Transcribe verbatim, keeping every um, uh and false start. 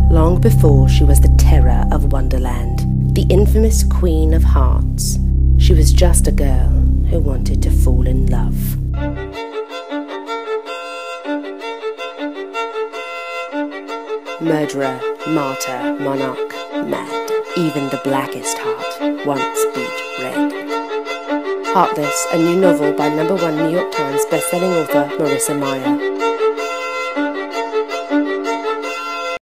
long before she was the terror of Wonderland, the infamous Queen of Hearts. She was just a girl who wanted to fall in love. Murderer, martyr, monarch, mad, even the blackest heart once beat red. Heartless, a new novel by number one New York Times bestselling author Marissa Meyer.